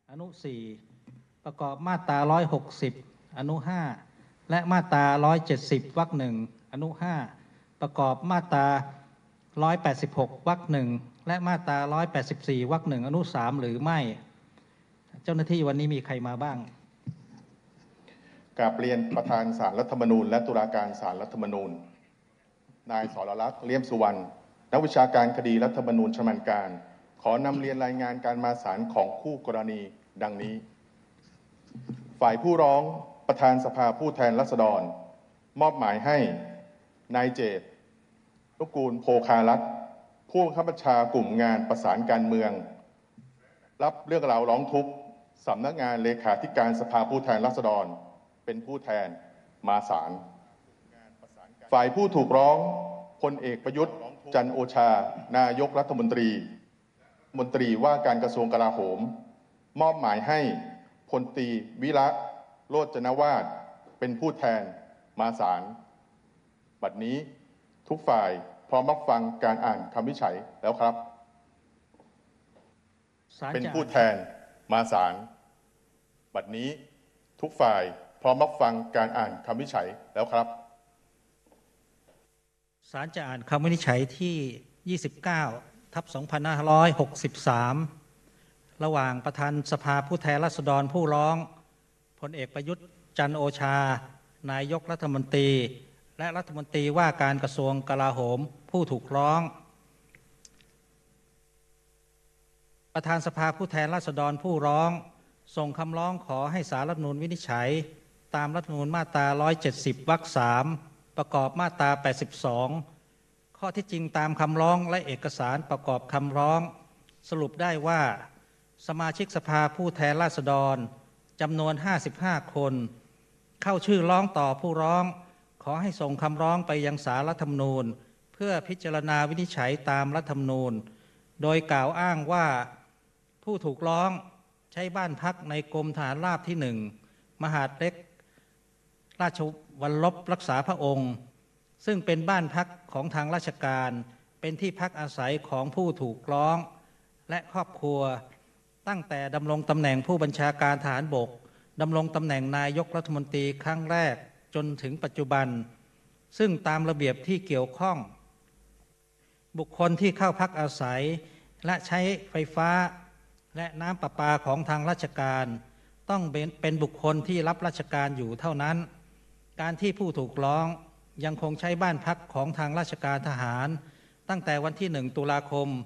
อนุ4ประกอบมาตรา160อนุ5และมาตรา170วรรค1อนุ5ประกอบมาตรา186วรรค1และมาตรา184วรรค1อนุ3หรือไม่เจ้าหน้าที่วันนี้มีใครมาบ้างกราบเรียนประธานศาลรัฐธรรมนูญและตุลาการศาลรัฐธรรมนูญนายสรลักษณ์เลี่ยมสุวรรณนักวิชาการคดีรัฐธรรมนูญชำนาญการขอนำเรียนรายงานการมาศาลของคู่กรณีดังนี้ฝ่ายผู้ร้องประธานสภาผู้แทนราษฎรมอบหมายให้นายเจตนุกูลโภคารัตน์ผู้บังคับบัญชากลุ่มงานประสานการเมืองรับเรื่องราวร้องทุกข์สำนักงานเลขาธิการสภาผู้แทนราษฎรเป็นผู้แทนมาศาลฝ่ายผู้ถูกร้องพลเอกประยุทธ์จันทร์โอชานายกรัฐมนตรีว่าการกระทรวงกลาโหมมอบหมายให้พลตรีวิระโรจนวาทเป็นผู้แทนมาศาลบัดนี้ทุกฝ่ายพร้อมรับฟังการอ่านคำวินิจฉัยแล้วครับเป็นผู้แทนมาศาลบัดนี้ทุกฝ่ายพร้อมรับฟังการอ่านคำวินิจฉัยแล้วครับศาลจะอ่านคำวินิจฉัยที่29/2563ระหว่างประธานสภาผู้แทนราษฎรผู้ร้องพลเอกประยุทธ์จันทร์โอชานายกรัฐมนตรีและรัฐมนตรีว่าการกระทรวงกลาโหมผู้ถูกร้องประธานสภาผู้แทนราษฎรผู้ร้องส่งคำร้องขอให้ศาลรัฐธรรมนูญวินิจฉัยตามรัฐธรรมนูญมาตรา170วรรค3ประกอบมาตรา82ข้อที่จริงตามคำร้องและเอกสารประกอบคำร้องสรุปได้ว่าสมาชิกสภาผู้แทนราษฎรจำนวน55คนเข้าชื่อร้องต่อผู้ร้องขอให้ส่งคำร้องไปยังศาลรัฐธรรมนูญเพื่อพิจารณาวินิจฉัยตามรัฐธรรมนูญโดยกล่าวอ้างว่าผู้ถูกร้องใช้บ้านพักในกรมทหารราบที่1มหาดเล็กราชวัลลบรักษาพระองค์ซึ่งเป็นบ้านพักของทางราชการเป็นที่พักอาศัยของผู้ถูกร้องและครอบครัวตั้งแต่ดำรงตำแหน่งผู้บัญชาการทหารบกดำรงตำแหน่งนายกรัฐมนตรีครั้งแรกจนถึงปัจจุบันซึ่งตามระเบียบที่เกี่ยวข้องบุคคลที่เข้าพักอาศัยและใช้ไฟฟ้าและน้ำประปาของทางราชการต้องเป็นบุคคลที่รับราชการอยู่เท่านั้นการที่ผู้ถูกร้องยังคงใช้บ้านพักของทางราชการทหารตั้งแต่วันที่1ตุลาคม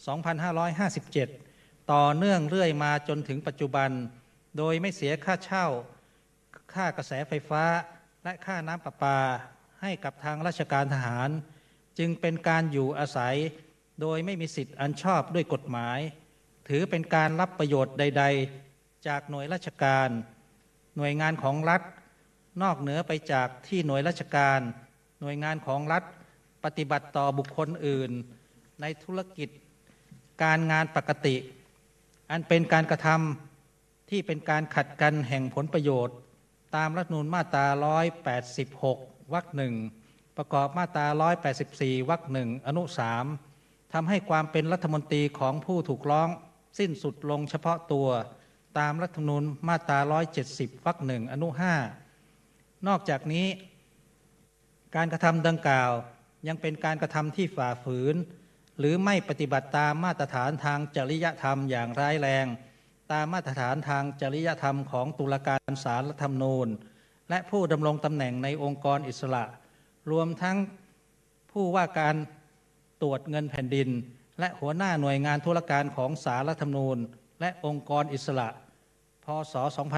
2557ต่อเนื่องเรื่อยมาจนถึงปัจจุบันโดยไม่เสียค่าเช่าค่ากระแสไฟฟ้าและค่าน้ำประปาให้กับทางราชการทหารจึงเป็นการอยู่อาศัยโดยไม่มีสิทธิอันชอบด้วยกฎหมายถือเป็นการรับประโยชน์ใดๆจากหน่วยราชการหน่วยงานของรัฐนอกเหนือไปจากที่หน่วยราชการหน่วยงานของรัฐปฏิบัติต่อบุคคลอื่นในธุรกิจการงานปกติอันเป็นการกระทำที่เป็นการขัดกันแห่งผลประโยชน์ตามรัฐธรรมนูญมาตรา186วรรค1ประกอบมาตรา184วรรค1อนุ3ทำให้ความเป็นรัฐมนตรีของผู้ถูกร้องสิ้นสุดลงเฉพาะตัวตามรัฐธรรมนูญมาตรา170วรรค1อนุ5นอกจากนี้การกระทำดังกล่าวยังเป็นการกระทำที่ฝ่าฝืนหรือไม่ปฏิบัติตามมาตรฐานทางจริยธรรมอย่างร้ายแรงตามมาตรฐานทางจริยธรรมของตุลาการศาลรัฐธรรมนูญและผู้ดำรงตำแหน่งในองค์กรอิสระรวมทั้งผู้ว่าการตรวจเงินแผ่นดินและหัวหน้าหน่วยงานธุรการของศาลรัฐธรรมนูญและองค์กรอิสระพ.ศ.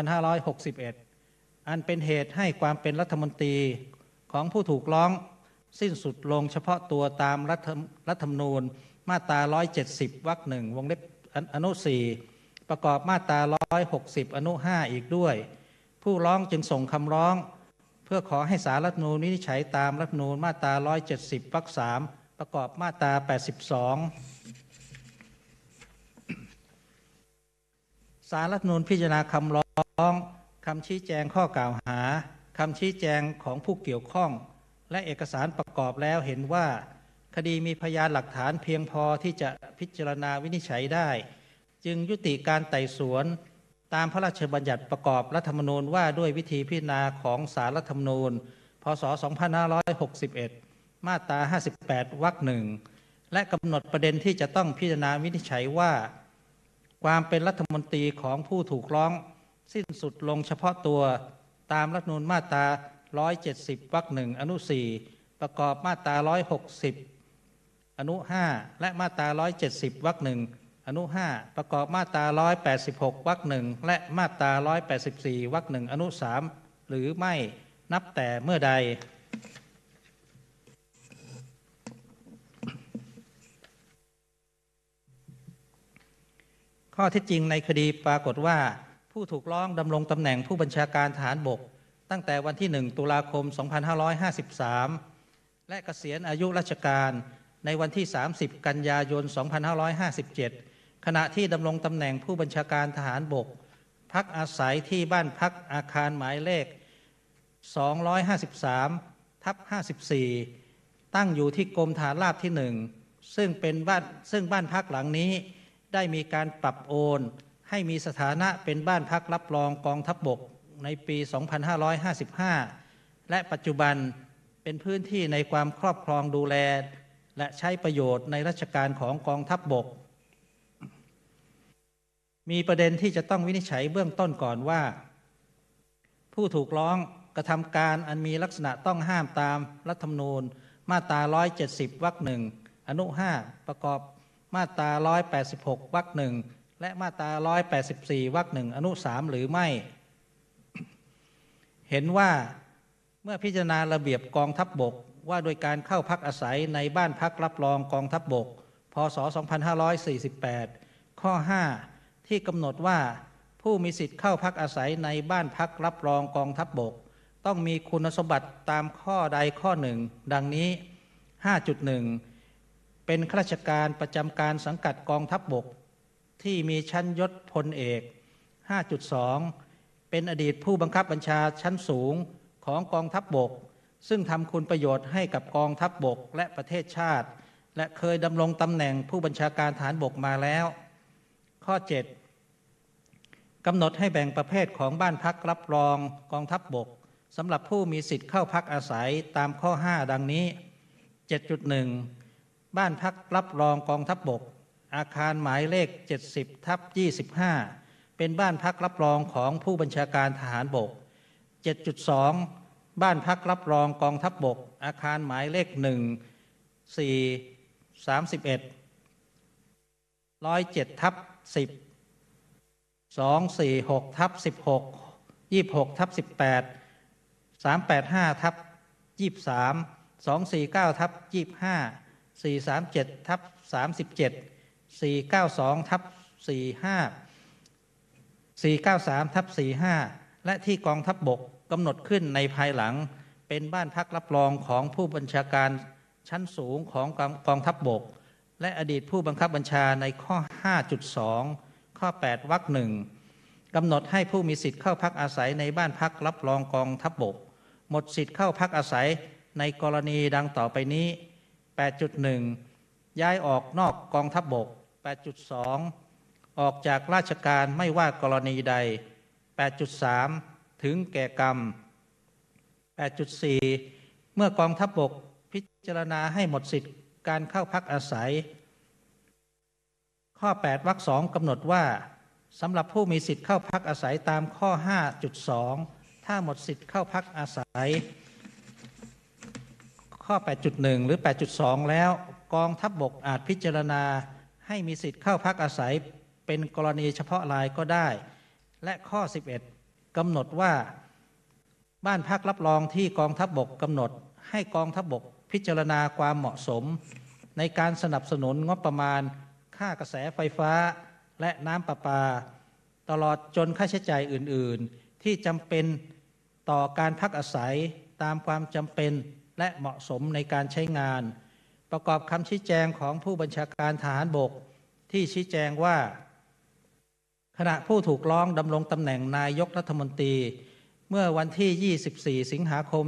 2561อันเป็นเหตุให้ความเป็นรัฐมนตรีของผู้ถูกร้องสิ้นสุดลงเฉพาะตัวตามรัฐธรรมนูญมาตรา170วรรค1วงเล็บอนุ4ประกอบมาตรา160อนุ5อีกด้วยผู้ร้องจึงส่งคำร้องเพื่อขอให้ศาลรัฐธรรมนูญวินิจฉัยตามรัฐธรรมนูญมาตรา170วรรค3ประกอบมาตรา82ศาลรัฐธรรมนูญพิจารณาคำร้องคำชี้แจงข้อกล่าวหาคำชี้แจงของผู้เกี่ยวข้องและเอกสารประกอบแล้วเห็นว่าคดีมีพยานหลักฐานเพียงพอที่จะพิจารณาวินิจฉัยได้จึงยุติการไต่สวนตามพระราชบัญญัติประกอบรัฐธรรมนูญว่าด้วยวิธีพิจารณาของศาลรัฐธรรมนูญพ.ศ. 2561 มาตรา 58 วรรค 1 และกำหนดประเด็นที่จะต้องพิจารณาวินิจฉัยว่าความเป็นรัฐมนตรีของผู้ถูกร้องสิ้นสุดลงเฉพาะตัวตามรัฐธรรมนูญมาตรา 170 วรรค 1 อนุ 4 ประกอบมาตรา 160 อนุ 5 และมาตรา 170 วรรค 1 อนุ 5 ประกอบมาตรา 186 วรรค 1 และมาตรา 184 วรรค 1 อนุ 3 หรือไม่นับแต่เมื่อใดข้อเท็จจริงในคดีปรากฏว่าผู้ถูกร้องดำรงตำแหน่งผู้บัญชาการทหารบกตั้งแต่วันที่ 1 ตุลาคม 2553 และเกษียณอายุราชการในวันที่ 30 กันยายน 2557 ขณะที่ดำรงตำแหน่งผู้บัญชาการทหารบกพักอาศัยที่บ้านพักอาคารหมายเลข 253/54 ตั้งอยู่ที่กรมฐานราบที่ 1 ซึ่งบ้านพักหลังนี้ได้มีการปรับโอนให้มีสถานะเป็นบ้านพักรับรองกองทัพบกในปี 2555 และปัจจุบันเป็นพื้นที่ในความครอบครองดูแลและใช้ประโยชน์ในราชการของกองทัพบกมีประเด็นที่จะต้องวินิจฉัยเบื้องต้นก่อนว่าผู้ถูกร้องกระทำการอันมีลักษณะต้องห้ามตามรัฐธรรมนูญมาตรา 170 วรรค 1 อนุ 5 ประกอบมาตรา 186 วรรค 1 และมาตรา 184 วรรค 1 อนุ 3 หรือไม่เห็นว่าเมื่อพิจารณาระเบียบกองทัพบกว่าโดยการเข้าพักอาศัยในบ้านพักรับรองกองทัพบกพ.ศ. 2548 ข้อ 5 ที่กำหนดว่าผู้มีสิทธิ์เข้าพักอาศัยในบ้านพักรับรองกองทัพบกต้องมีคุณสมบัติตามข้อใดข้อหนึ่งดังนี้ 5.1 เป็นข้าราชการประจำการสังกัดกองทัพบกที่มีชั้นยศพลเอก 5.2 เป็นอดีตผู้บังคับบัญชาชั้นสูงของกองทัพบกซึ่งทำคุณประโยชน์ให้กับกองทัพบกและประเทศชาติและเคยดำรงตำแหน่งผู้บัญชาการทหารบกมาแล้วข้อ 7 กำหนดให้แบ่งประเภทของบ้านพักรับรองกองทัพบกสำหรับผู้มีสิทธิ์เข้าพักอาศัยตามข้อ 5 ดังนี้ 7.1 บ้านพักรับรองกองทัพบกอาคารหมายเลข 70/25 เป็นบ้านพักรับรองของผู้บัญชาการทหารบก 7.2 บ้านพักรับรองกองทัพบกอาคารหมายเลข 1 4 31 107/10 246/16 26/18 385/23 249/25 437/37 492/45 493/45 และที่กองทัพบกกำหนดขึ้นในภายหลังเป็นบ้านพักรับรองของผู้บัญชาการชั้นสูงของกองทัพบกและอดีตผู้บังคับบัญชาในข้อ 5.2 ข้อ 8 วรรค 1 กำหนดให้ผู้มีสิทธิ์เข้าพักอาศัยในบ้านพักรับรองกองทัพบกหมดสิทธิ์เข้าพักอาศัยในกรณีดังต่อไปนี้ 8.1 ย้ายออกนอกกองทัพบก 8.2 ออกจากราชการไม่ว่ากรณีใด 8.3 ถึงแก่กรรม 8.4 เมื่อกองทัพบกพิจารณาให้หมดสิทธิการเข้าพักอาศัยข้อ 8 วรรค 2 กำหนดว่าสำหรับผู้มีสิทธิ์เข้าพักอาศัยตามข้อ 5.2 ถ้าหมดสิทธิ์เข้าพักอาศัยข้อ 8.1 หรือ 8.2 แล้วกองทัพบกอาจพิจารณาให้มีสิทธิ์เข้าพักอาศัยเป็นกรณีเฉพาะรายก็ได้และข้อ 11 กำหนดว่าบ้านพักรับรองที่กองทัพบกกำหนดให้กองทัพบกพิจารณาความเหมาะสมในการสนับสนุนงบประมาณค่ากระแสไฟฟ้าและน้ำประปาตลอดจนค่าใช้จ่ายอื่นๆที่จำเป็นต่อการพักอาศัยตามความจำเป็นและเหมาะสมในการใช้งานประกอบคำชี้แจงของผู้บัญชาการทหารบกที่ชี้แจงว่าขณะผู้ถูกร้องดำรงตำแหน่งนายกรัฐมนตรีเมื่อวันที่ 24 สิงหาคม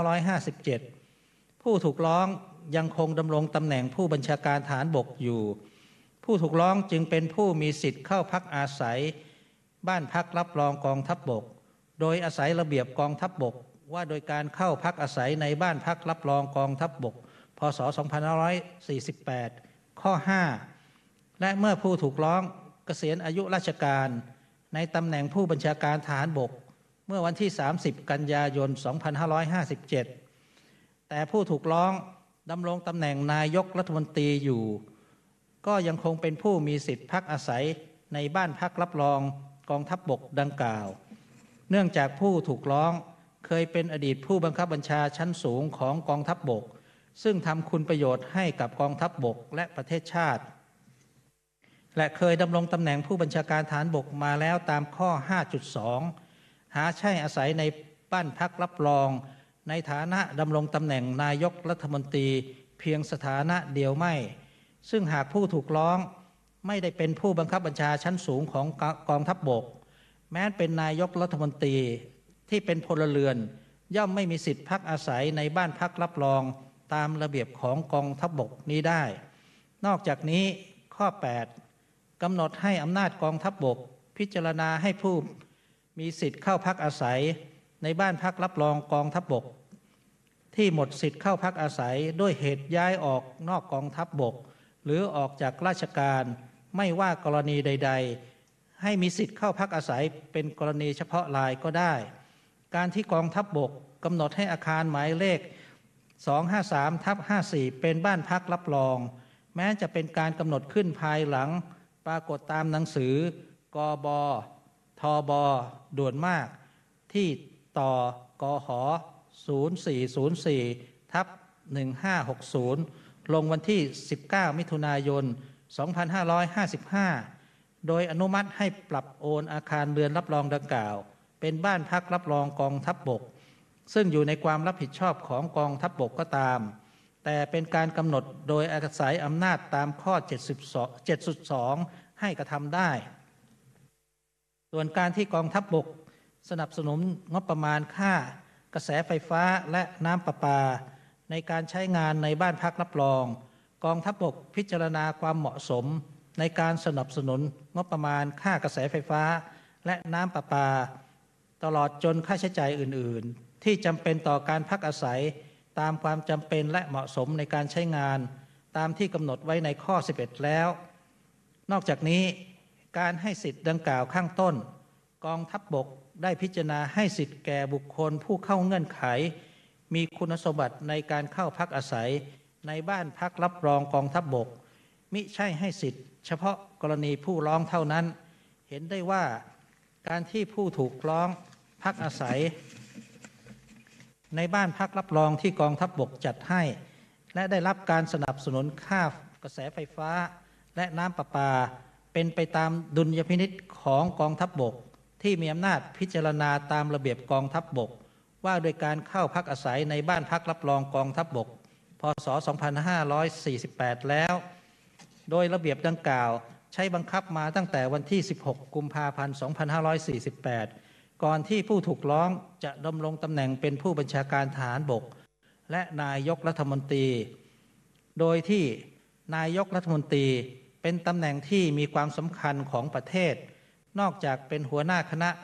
2557 ผู้ถูกร้องยังคงดำรงตำแหน่งผู้บัญชาการทหารบกอยู่ผู้ถูกร้องจึงเป็นผู้มีสิทธิ์เข้าพักอาศัยบ้านพักรับรองกองทัพบกโดยอาศัยระเบียบกองทัพบกว่าโดยการเข้าพักอาศัยในบ้านพักรับรองกองทัพบกพ.ศ. 2548 ข้อ 5 และเมื่อผู้ถูกร้องเกษียณอายุราชการในตำแหน่งผู้บัญชาการทหารบกเมื่อวันที่ 30 กันยายน 2557 แต่ผู้ถูกร้องดำรงตำแหน่งนายกรัฐมนตรีอยู่ก็ยังคงเป็นผู้มีสิทธิพักอาศัยในบ้านพักรับรองกองทัพบกดังกล่าวเนื่องจากผู้ถูกร้องเคยเป็นอดีตผู้บังคับบัญชาชั้นสูงของกองทัพบกซึ่งทำคุณประโยชน์ให้กับกองทัพบกและประเทศชาติและเคยดำรงตำแหน่งผู้บัญชาการทหารบกมาแล้วตามข้อ 5.2 หาใช่อาศัยในบ้านพักรับรองในฐานะดำรงตำแหน่งนายกรัฐมนตรีเพียงสถานะเดียวไม่ซึ่งหากผู้ถูกร้องไม่ได้เป็นผู้บังคับบัญชาชั้นสูงของกองทัพบกแม้เป็นนายกรัฐมนตรีที่เป็นพลเรือนย่อมไม่มีสิทธิพักอาศัยในบ้านพักรับรองตามระเบียบของกองทัพบกนี้ได้นอกจากนี้ข้อ 8 กำหนดให้อำนาจกองทัพบกพิจารณาให้ผู้มีสิทธิ์เข้าพักอาศัยในบ้านพักรับรองกองทัพบกที่หมดสิทธิ์เข้าพักอาศัยด้วยเหตุย้ายออกนอกกองทัพบกหรือออกจากราชการไม่ว่ากรณีใดๆให้มีสิทธิ์เข้าพักอาศัยเป็นกรณีเฉพาะรายก็ได้การที่กองทัพบกกำหนดให้อาคารหมายเลข 253/54 เป็นบ้านพักรับรองแม้จะเป็นการกำหนดขึ้นภายหลังปรากฏตามหนังสือกบทบด่วนมากที่ต่อกห0404/1560ลงวันที่ 19 มิถุนายน 2555 โดยอนุมัติให้ปรับโอนอาคารเรือนรับรองดังกล่าวเป็นบ้านพักรับรองกองทัพบกซึ่งอยู่ในความรับผิดชอบของกองทัพบกก็ตามแต่เป็นการกำหนดโดยอาศัยอำนาจตามข้อ 7.2 ให้กระทำได้ส่วนการที่กองทัพบกสนับสนุนงบประมาณค่ากระแสไฟฟ้าและน้ำประปาในการใช้งานในบ้านพักรับรองกองทัพบกพิจารณาความเหมาะสมในการสนับสนุนงบประมาณค่ากระแสไฟฟ้าและน้ำประปาตลอดจนค่าใช้จ่ายอื่นๆที่จำเป็นต่อการพักอาศัยตามความจำเป็นและเหมาะสมในการใช้งานตามที่กำหนดไว้ในข้อ 11 แล้วนอกจากนี้การให้สิทธิ์ดังกล่าวข้างต้นกองทัพบกได้พิจารณาให้สิทธิ์แก่บุคคลผู้เข้าเงื่อนไขมีคุณสมบัติในการเข้าพักอาศัยในบ้านพักรับรองกองทัพบกมิใช่ให้สิทธิ์เฉพาะกรณีผู้ร้องเท่านั้นเห็นได้ว่าการที่ผู้ถูกร้องพักอาศัยในบ้านพักรับรองที่กองทัพบกจัดให้และได้รับการสนับสนุนค่ากระแสไฟฟ้าและน้ำประปาเป็นไปตามดุลยพินิจของกองทัพบกที่มีอำนาจพิจารณาตามระเบียบกองทัพบกว่าโดยการเข้าพักอาศัยในบ้านพักรับรองกองทัพบกพ.ศ. 2548 แล้วโดยระเบียบดังกล่าวใช้บังคับมาตั้งแต่วันที่ 16 กุมภาพันธ์ 2548 ก่อนที่ผู้ถูกร้องจะดำรงตำแหน่งเป็นผู้บัญชาการทหารบกและนายกรัฐมนตรีโดยที่นายกรัฐมนตรีเป็นตำแหน่งที่มีความสำคัญของประเทศนอกจากเป็นหัวหน้า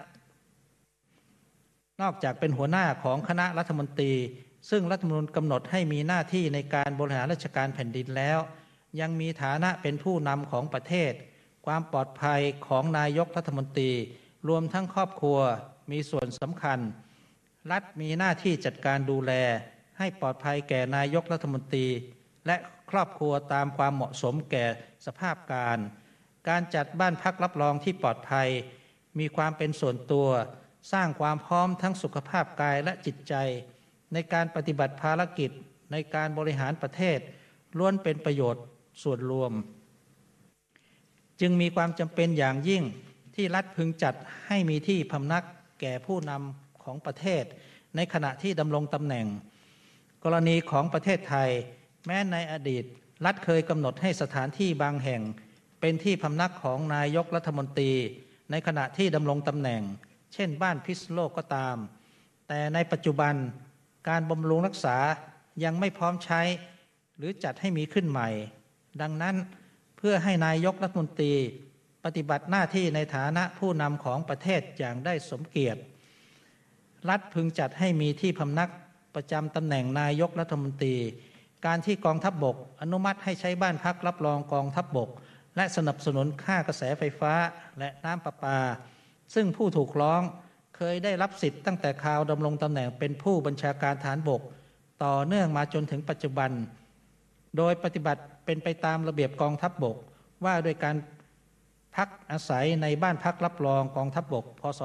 ของคณะรัฐมนตรีซึ่งรัฐธรรมนูญกำหนดให้มีหน้าที่ในการบริหารราชการแผ่นดินแล้วยังมีฐานะเป็นผู้นำของประเทศความปลอดภัยของนายกรัฐมนตรีรวมทั้งครอบครัวมีส่วนสำคัญรัฐมีหน้าที่จัดการดูแลให้ปลอดภัยแก่นายกรัฐมนตรีและครอบครัวตามความเหมาะสมแก่สภาพการจัดบ้านพักรับรองที่ปลอดภัยมีความเป็นส่วนตัวสร้างความพร้อมทั้งสุขภาพกายและจิตใจในการปฏิบัติภารกิจในการบริหารประเทศล้วนเป็นประโยชน์ส่วนรวมจึงมีความจำเป็นอย่างยิ่งที่รัฐพึงจัดให้มีที่พำนักแก่ผู้นำของประเทศในขณะที่ดำรงตำแหน่งกรณีของประเทศไทยแม้ในอดีตรัฐเคยกำหนดให้สถานที่บางแห่งเป็นที่พำนักของนายกรัฐมนตรีในขณะที่ดำรงตำแหน่งเช่นบ้านพิษณุโลกก็ตามแต่ในปัจจุบันการบำรุงรักษายังไม่พร้อมใช้หรือจัดให้มีขึ้นใหม่ดังนั้นเพื่อให้นายกรัฐมนตรีปปฏิบัติหน้าที่ในฐานะผู้นำของประเทศอย่างได้สมเกียรติรัฐพึงจัดให้มีที่พำนักประจำตำแหน่งนายกรัฐมนตรีการที่กองทัพบกอนุมัติให้ใช้บ้านพักรับรองกองทัพบกและสนับสนุนค่ากระแสไฟฟ้าและน้ำประปาซึ่งผู้ถูกร้องเคยได้รับสิทธิ์ตั้งแต่คราวดำรงตำแหน่งเป็นผู้บัญชาการฐานบกต่อเนื่องมาจนถึงปัจจุบันโดยปฏิบัติเป็นไปตามระเบียบกองทัพบกว่าโดยการพักอาศัยในบ้านพักรับรองกองทัพบกพ.ศ.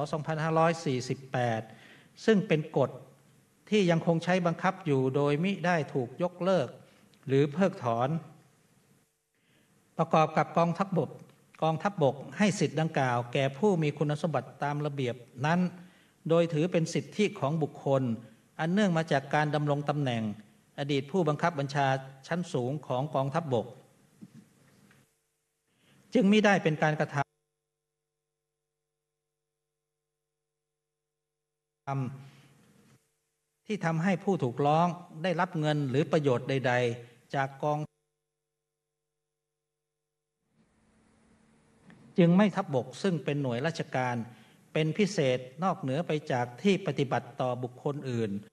2548ซึ่งเป็นกฎที่ยังคงใช้บังคับอยู่โดยมิได้ถูกยกเลิกหรือเพิกถอนประกอบกับกองทัพบกให้สิทธิ์ดังกล่าวแก่ผู้มีคุณสมบัติตามระเบียบนั้นโดยถือเป็นสิทธิของบุคคลอันเนื่องมาจากการดำรงตำแหน่งอดีตผู้บังคับบัญชาชั้นสูงของกองทัพบกจึงมิได้เป็นการกระทำที่ทำให้ผู้ถูกร้องได้รับเงินหรือประโยชน์ใดๆจากกองจึงไม่ทัพบกซึ่งเป็นหน่วยราชการเป็นพิเศษนอกเหนือไปจากที่ปฏิบัติต่อบุคคลอื่น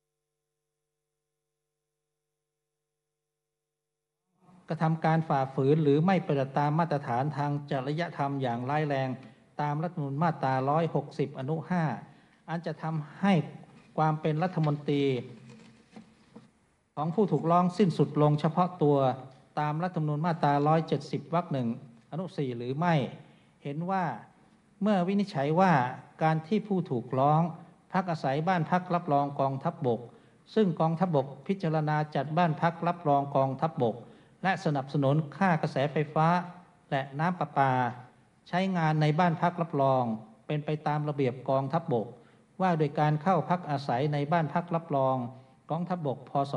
กระทำการฝ่าฝืนหรือไม่ปฏิบัติตามมาตรฐานทางจริยธรรมอย่างร้ายแรงตามรัฐธรรมนูญมาตรา160อนุ5อันจะทำให้ความเป็นรัฐมนตรีของผู้ถูกร้องสิ้นสุดลงเฉพาะตัวตามรัฐธรรมนูญมาตรา170วรรค1อนุ4หรือไม่เห็นว่าเมื่อวินิจฉัยว่าการที่ผู้ถูกร้องพักอาศัยบ้านพักรับรองกองทัพบกซึ่งกองทัพบกพิจารณาจัดบ้านพักรับรองกองทัพบกและสนับสนุนค่ากระแสไฟฟ้าและน้ำประปาใช้งานในบ้านพักรับรองเป็นไปตามระเบียบกองทัพบกว่าโดยการเข้าพักอาศัยในบ้านพักรับรองกองทัพบกพ.ศ.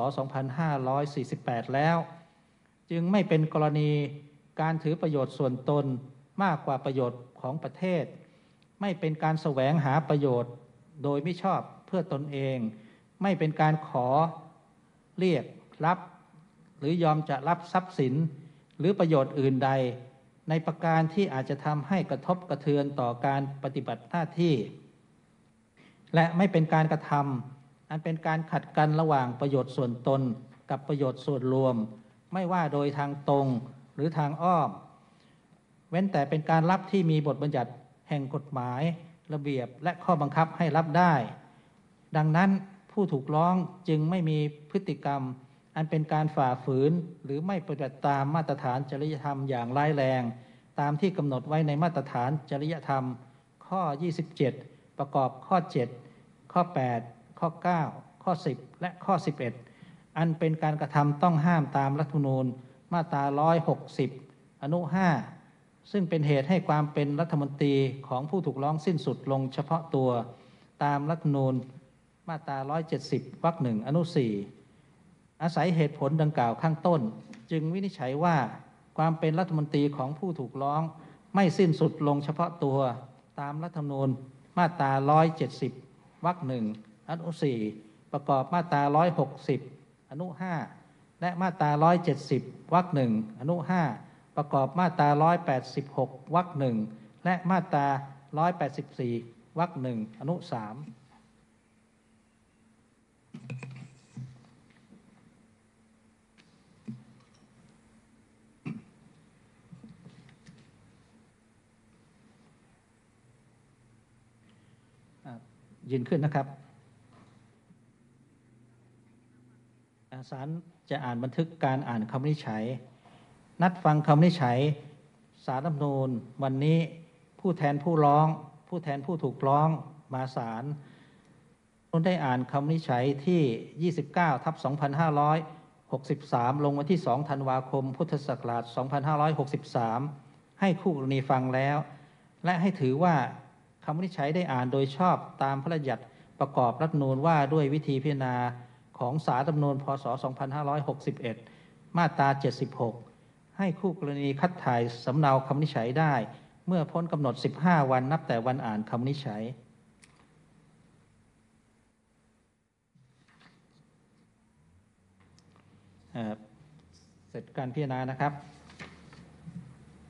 2548แล้วจึงไม่เป็นกรณีการถือประโยชน์ส่วนตนมากกว่าประโยชน์ของประเทศไม่เป็นการแสวงหาประโยชน์โดยมิชอบเพื่อตนเองไม่เป็นการขอเรียกรับหรือยอมจะรับทรัพย์สินหรือประโยชน์อื่นใดในประการที่อาจจะทำให้กระทบกระเทือนต่อการปฏิบัติหน้าที่และไม่เป็นการกระทำอันเป็นการขัดกันระหว่างประโยชน์ส่วนตนกับประโยชน์ส่วนรวมไม่ว่าโดยทางตรงหรือทางอ้อมเว้นแต่เป็นการรับที่มีบทบัญญัติแห่งกฎหมายระเบียบและข้อบังคับให้รับได้ดังนั้นผู้ถูกร้องจึงไม่มีพฤติกรรมอันเป็นการฝ่าฝืนหรือไม่ปฏิบัติตามมาตรฐานจริยธรรมอย่างร้ายแรงตามที่กำหนดไว้ในมาตรฐานจริยธรรมข้อ27ประกอบข้อ7ข้อ8ข้อ9ข้อ10และข้อ11อันเป็นการกระทำต้องห้ามตามรัฐธรรมนูญมาตรา160อนุ5ซึ่งเป็นเหตุให้ความเป็นรัฐมนตรีของผู้ถูกร้องสิ้นสุดลงเฉพาะตัวตามรัฐธรรมนูญมาตรา170วรรค1อนุ4อาศัยเหตุผลดังกล่าวข้างต้นจึงวินิจฉัยว่าความเป็นรัฐมนตรีของผู้ถูกร้องไม่สิ้นสุดลงเฉพาะตัวตามรัฐธรรมนูญมาตรา170วรรค1อนุ4ประกอบมาตรา160อนุ5และมาตรา170วรรค1อนุ5ประกอบมาตรา186วรรค1และมาตรา184วรรค1อนุ3ยืนขึ้นนะครับศาลจะอ่านบันทึกการอ่านคำวินิจฉัยนัดฟังคำวินิจฉัยศาลรัฐธรรมนูญวันนี้ผู้แทนผู้ร้องผู้แทนผู้ถูกร้องมาศาลได้อ่านคำวินิจฉัยที่29/2563ลงวันที่2ธันวาคมพุทธศักราช2563ให้คู่กรณีฟังแล้วและให้ถือว่าคำวินิจฉัยได้อ่านโดยชอบตามพระราชบัญญัติประกอบรัฐธรรมนูญว่าด้วยวิธีพิจารณาของศาลรัฐธรรมนูญพ.ศ. 2561มาตรา76ให้คู่กรณีคัดถ่ายสำเนาคำวินิจฉัยได้เมื่อพ้นกำหนด15วันนับแต่วันอ่านคำวินิจฉัยเสร็จการพิจารณานะครับ